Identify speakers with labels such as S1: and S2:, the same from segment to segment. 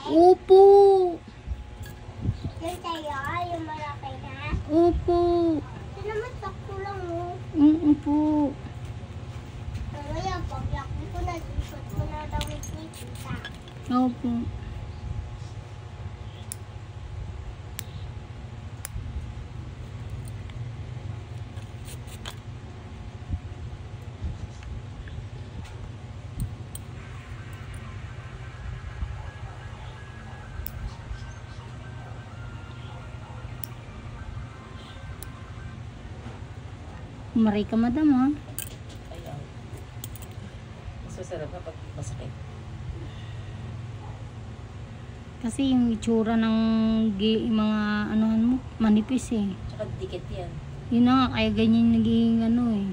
S1: Opo.
S2: Yung sa'yo, yung malaki na.
S1: Opo.
S2: Ito naman sakto lang mo.
S1: Opo.
S2: Kaya paglaki ko na, isot mo na daw ni Tita.
S1: Opo. Maray ka, madam, ha?
S3: Ayaw. Mas masarap na pag masakit.
S1: Kasi yung itsura ng mga anuhan mo, manipis eh.
S3: Tsaka dikit yan.
S1: Yun na nga, kaya ganyan naging ano eh.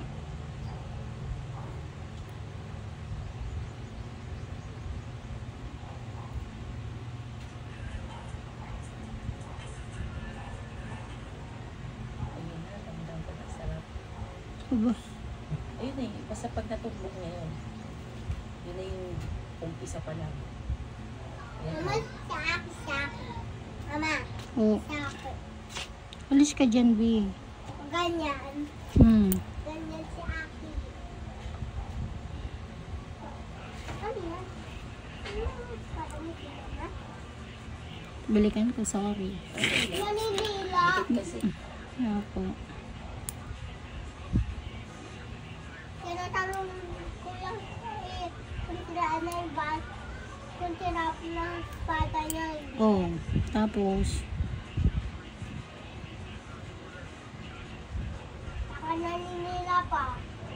S3: Ayun na, ramdam ko na sarap.
S1: Aba,
S3: Ayun na basta pag natumbok ngayon. Yun na yung umpisa pa lang. Ayan.
S2: Mama, saki. Mama,
S1: oh,
S2: saki.
S1: alis ka dyan, B.
S2: Ganyan. Ganyan si Aki. Ano yan? Parang ito,
S1: Balikan ko, sorry.
S2: Nanilila.
S3: Dikit kasi.
S1: Opo.
S2: Tinatanong ko lang kung tiraan na yung bas. Kung tirap ng espada niya.
S1: Oh, tapos,
S2: Saka naninila pa.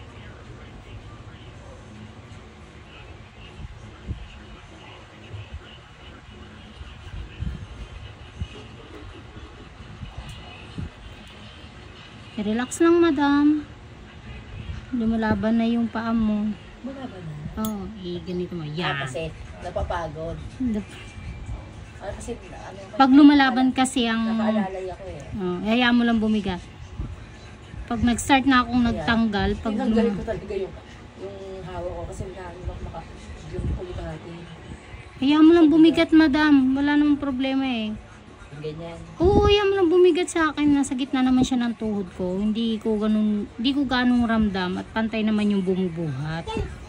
S1: relax lang, madam. Lumalaban na yung paa mo.
S3: Wala ba na?
S1: Oh, ganito mo. Yan.
S3: Kasi napapagod. Kasi ano,
S1: Pag lumalaban kasi ang...
S3: nakaalalay ako eh.
S1: Oh, hayaan mo lang bumigat. Pag nag-start na akong nagtanggal, pag
S3: Tinanggal ko talaga yung hawak ko kasi yung huli natin.
S1: hayaan mo lang bumigat, madam. Wala namang problema eh.
S3: Yung ganyan.
S1: Oo, hayaan mo lang bumigat sa akin. Nasa gitna naman siya ng tuhod ko. Hindi ko ganong ramdam at pantay naman yung bumubuhat.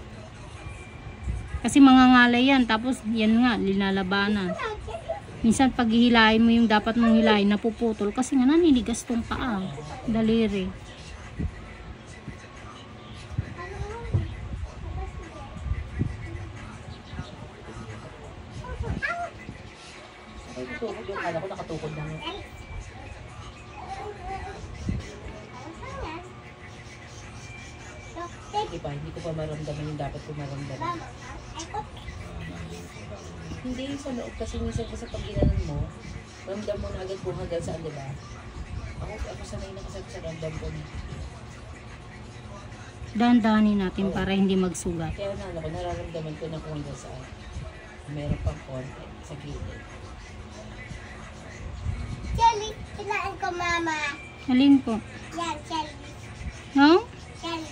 S1: Kasi mga ngalay yan. Tapos yan nga, linalabanan. Minsan pag hihilahin mo yung dapat mong hilahin, napuputol. Kasi nga naninigas tong paa. Daliri.
S3: Ay, tukod yung kala ko nakatukod lang. Hindi pa, hindi ko pa maramdaman yung dapat ko maramdaman. Hindi sa loob kasi minsan sa pag ginanon mo, ramdam mo na agad kung hanggang saan, di ba? Ako sanay na kasi sa ramdam ko.
S1: Dahan-dahanin natin para hindi magsugat.
S3: Kaya nararamdaman ko na kung hanggang saan. Meron pang konti sa gilid.
S2: Shelly, kinain ko mama.
S1: Alin po?
S2: Yan, Shelly.
S1: No?
S2: Shelly.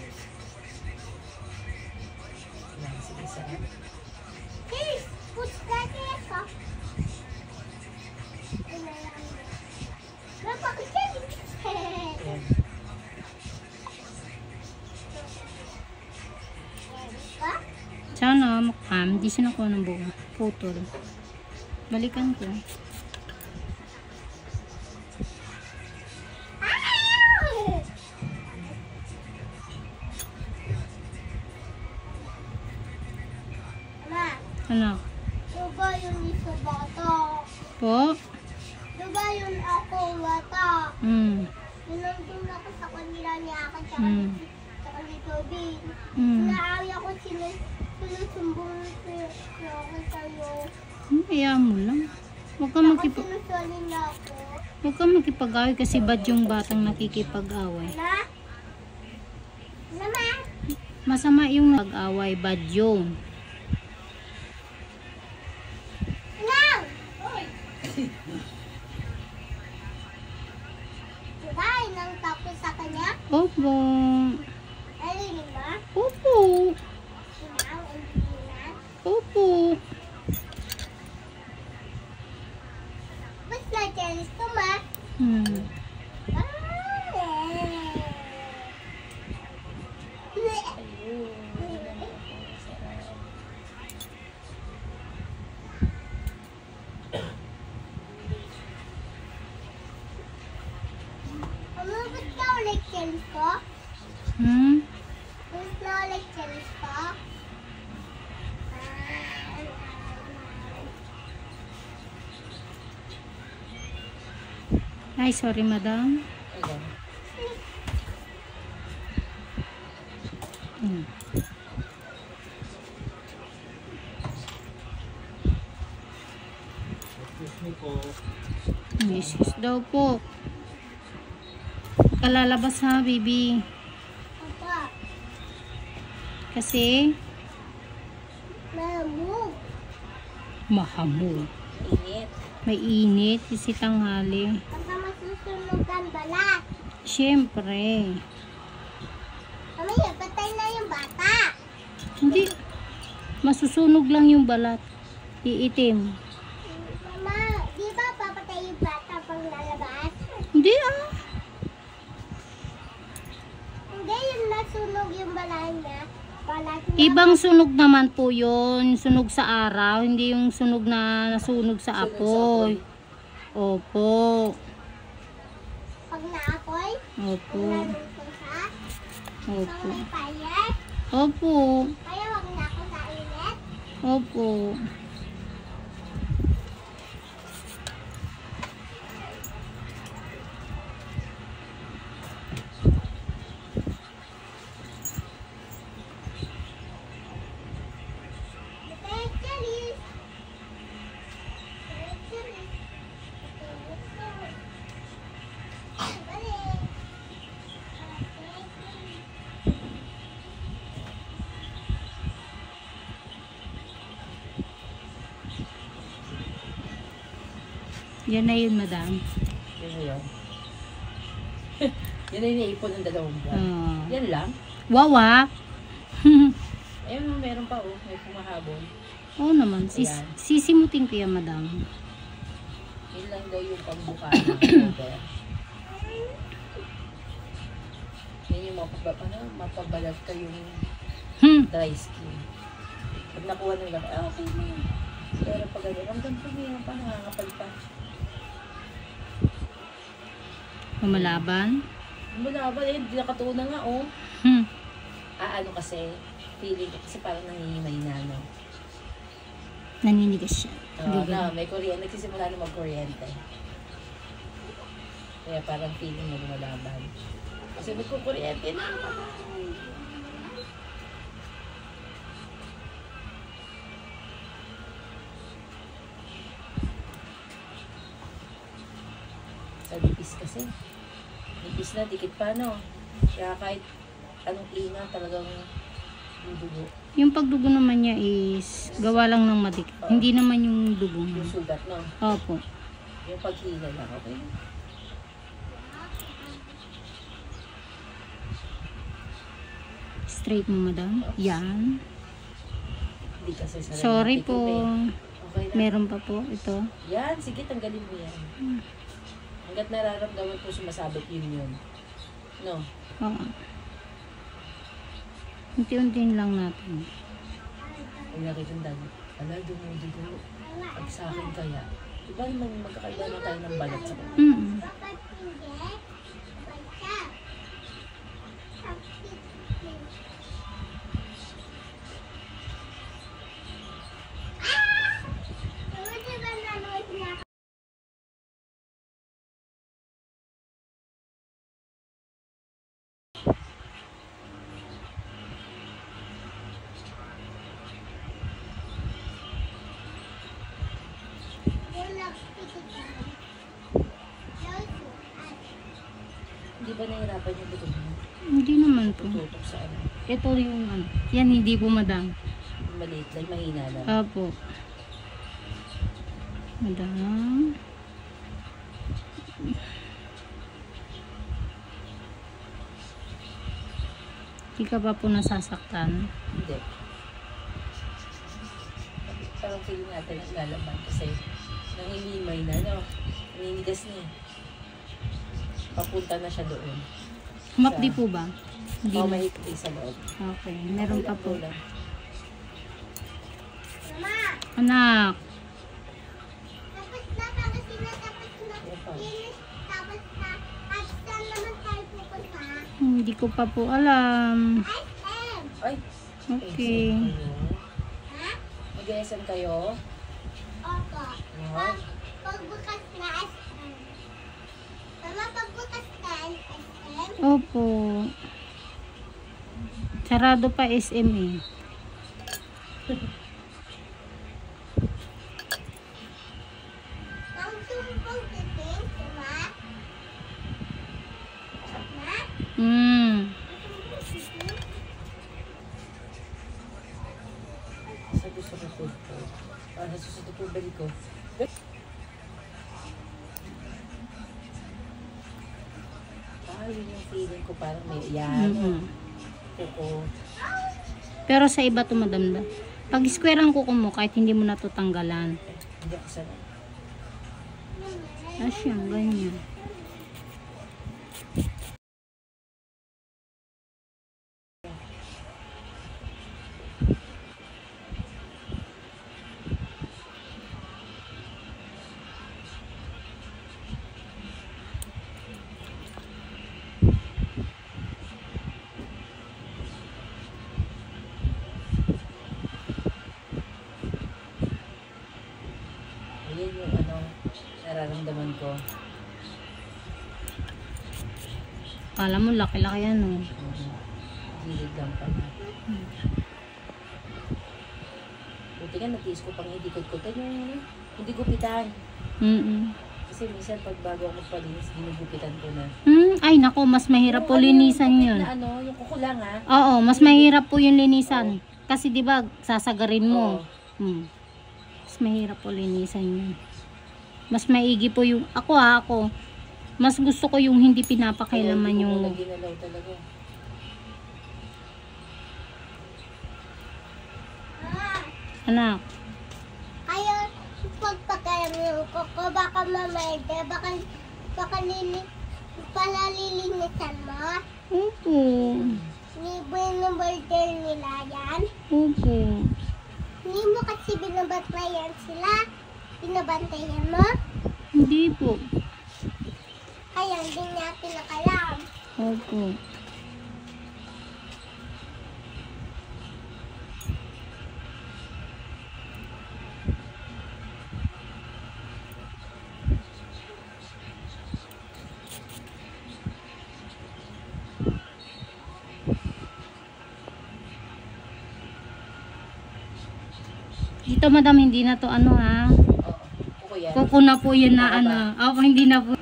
S3: Yan, sige, sarap.
S2: Hey, push that ako. Mama, ko Shelly.
S3: Yan.
S1: Sana makam. Di siya nakuha ng buo. Putol. Balikan ko.
S2: Mama,
S1: Ano?
S2: diba yung isa bata?
S1: Po?
S2: Diba yung ako bata? Yung nandun ako sa kanila ni Akin tsaka ni Toby. Naawi ako sinusumbong siya ako sa'yo.
S1: Hayaan mo lang. Huwag kang
S2: Sinusulin na ako.
S1: Huwag kang makipag-away kasi bad yung batang nakikipag-away.
S2: Na? Mama?
S1: Masama yung pag-away, bad yung.
S2: Lang! Diba? Nang tapos sa kanya?
S1: Opo.
S2: Narinig ba?
S1: Opo.
S2: Sinang, hindi na.
S1: Opo. Hmm.
S3: Ayun. Sarap.
S2: Ba't ka ulit challenge ko?
S1: Hmm?
S2: Ba't na ulit challenge ko?
S1: Ay, sorry, madam.
S3: Ayan.
S1: Hmm. Misis daw po. Kalalabas ha, baby.
S2: Papa,
S1: Kasi,
S2: malamog.
S1: mahamog.
S3: Init.
S1: May init, kasi tanghali.
S2: Baka masusunog ang balat.
S1: Siyempre.
S2: Mamaya, patay na yung bata.
S1: Hindi. Masusunog lang yung balat. Iitim.
S2: Mama, di ba papatay yung bata pag lalabas?
S1: Hindi ah.
S2: Hindi, yung nasunog yung balat niya. Balat niya.
S1: Ibang sunog naman po yun. Sunog sa araw. Hindi yung sunog na nasunog sa
S3: Sunog sa
S1: apoy. Opo.
S2: Pag naapoy,
S1: Opo.
S2: naluto siya.
S1: Opo.
S2: Pag may fire,
S1: Opo.
S2: kaya wag na ako sa init.
S1: Opo.
S2: Ate, Charis. Ate, Charis. Balik.
S1: Yan na yun, madam.
S3: Yun na yun. Yan na yung naipon ng dalawang buwan.
S1: Ah.
S3: Yan lang.
S1: Wawa.
S3: Eh, meron pa oh. May pumahabol.
S1: Oo naman.
S3: Ayan.
S1: Sisimutin ko yan, madam.
S3: Yun lang daw yung pambuka ng cover. Yan yung mapabalat ka yung dry skin. Pag nakuha nila, okay na yun. Pero pag gano'n, hanggang tumira pa, nangangapal pa.
S1: Pamalaban.
S3: Mula ba, eh, di nakatuon na nga, oh. Ano kasi, feeling ko kasi parang nangingimay na, no?
S1: Naninigas siya.
S3: Na, may kuryente, nagsisimula na mag-kuryente. Kaya parang feeling na lumalaban. Kasi magkukuryente na. Sa nipis kasi. Nipis na, dikit pa, no? Kaya kahit anong inga, talagang dudugo.
S1: Yung pagdugo naman niya is gawa lang ng madik. Hindi naman yung dugo
S3: Yung
S1: niya.
S3: sugat, no?
S1: Opo.
S3: Yung paghila lang, okay?
S1: Straight mo, madam. Yan.
S3: Hindi kasi sa
S1: Sorry po.
S3: Okay na.
S1: Meron pa po ito.
S3: Yan, sige, tanggalin mo yan. Hanggat nararamdaman ko sumasabit yun. No?
S1: Oo. Unti-untiin lang natin.
S3: Pag nakikita, ala, dumudugo. Pag sa akin kaya, iba naman magkakaiba na tayo ng balat sa kanya.
S2: Bakit hindi? Basta. Sakit din. Mama, di ba nanood na ako? Wala, tikitan.
S3: Hindi ba nahirapan yung likod mo?
S1: Hindi naman po.
S3: Tutok sa ano?
S1: Ito yung ano. Yan, hindi po, madam.
S3: Maliit lang, mahina lang.
S1: Opo. Madam. Hindi ka pa po nasasaktan.
S3: Hindi. Parang feeling natin naglalaban kasi nangingimay na, no? Naninigas na eh. Papunta na siya doon.
S1: Mapdi po ba? Hindi
S3: Oo,
S1: na.
S3: may hikti sa loob.
S1: Okay, meron pa po.
S3: Kulang.
S2: Mama,
S1: Anak,
S2: tapos na, tapos na, tapos na.
S3: Yan pa.
S2: Linis, tapos na. At saan naman tayo pupunta?
S1: hindi ko pa po alam.
S2: SM.
S3: Ay!
S1: Okay.
S2: Ha?
S3: Mag-SM kayo?
S2: Opo.
S3: Wow.
S2: Pagbukas na SM. Mama, pagbukas na SM.
S1: Opo. Sarado pa SM eh.
S2: Ang sumpong titin, diba? Ma? Ang sumpong titin?
S3: Sa gusto ko food ko. Sa susunod ko balik ko. Yun yung feeling ko parang may yan. Kuko.
S1: Pero sa iba to madamda. Pag square ang kuko mo, kahit hindi mo natutanggalan.
S3: Hindi ako sanay.
S1: Asya, ganyan.
S3: Ayan yung nararamdaman ko.
S1: Kala mo, laki-laki yan oh.
S3: Gilid lang pala. Buti nga natiis ko pang hindi kutkutan yung hindi gupitan. Kasi minsan pag bago ako magpalinis, ginugupitan ko na.
S1: Ay nako, mas mahirap po linisan yun.
S3: Na yung kukulang ha.
S1: Oo, mas mahirap po yung linisan. Kasi di ba sasagarin mo.
S3: Oo.
S1: Mas mahirap po linisan yun. Mas maigi po yung, ako, mas gusto ko yung hindi pinapakailaman
S3: Hindi ko
S1: yung,
S3: muna ginalaw talaga.
S2: Ah,
S1: anak,
S2: kayo, pagpakalam ko, baka mamaya, baka palalilinisan mo.
S1: opo,
S2: Libo yung burger nila yan.
S1: opo,
S2: Hindi mo kasi binabantayan sila. Binabantayan mo.
S1: hindi po,
S2: Kaya hindi niya pinakalam.
S1: opo. Dito madam, hindi na to ano ha.
S3: Oo. Kuko yan.
S1: Kuko na po yun na ano. Opo, hindi na po